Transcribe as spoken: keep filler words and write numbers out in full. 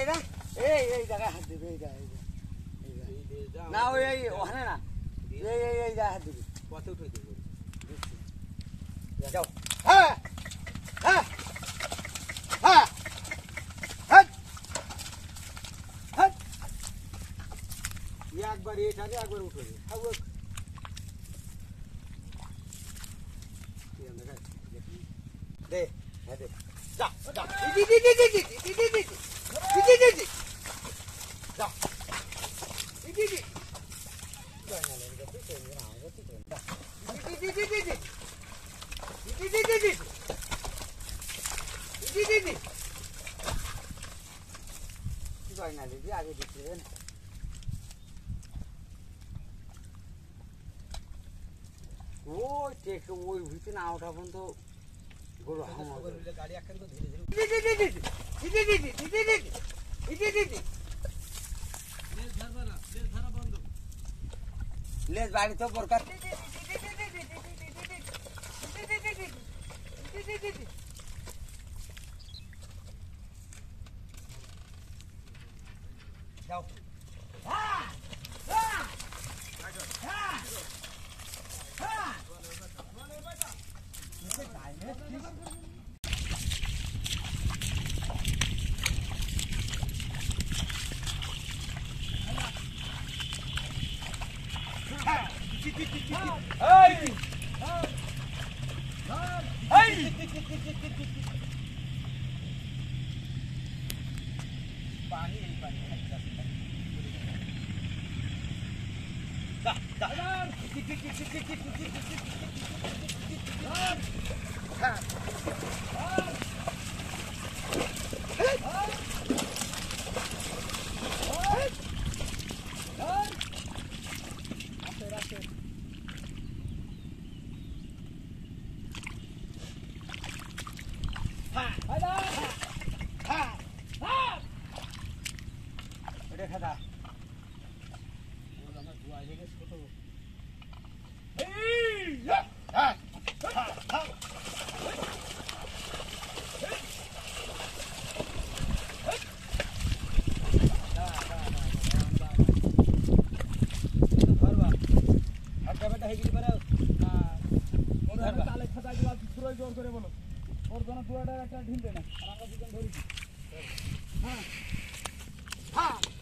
না এই এই জায়গায় হাত দিবে এই জায়গায় না ওই এই ওখানে না এই এই এই জায়গায় হাত দিবে পথে উঠে দিবে যাও হ্যাঁ হ্যাঁ হ্যাঁ হ্যাঁ হ্যাঁ একবার এটা একবার উঠে যাবে দে হ্যাঁ দে যা যা দি দি দি দি দি দি দি দি দি দি দি যা দি দি দি যা না লে গতি করে না গতি করে দি দি দি দি দি দি দি দি দি দি দি দি যা না লে আগে দিতে না ও টেক ওই ভিতরে না ওঠা পর্যন্ত গরু হাম গাড়ি একখান তো ধীরে ধীরে দি দি দি দি দি দি দি দি দি দি দি দি লেজ ধরবা না লেজ ধরা বন্ধ লেজ বাড়ি তো বরকার দি দি দি দি দি দি দি দি দি দি দি যাও হ্যাঁ হ্যাঁ হ্যাঁ হ্যাঁ ঢিল দে না আর আমরা দুজন ধরেছি হ্যাঁ হ্যাঁ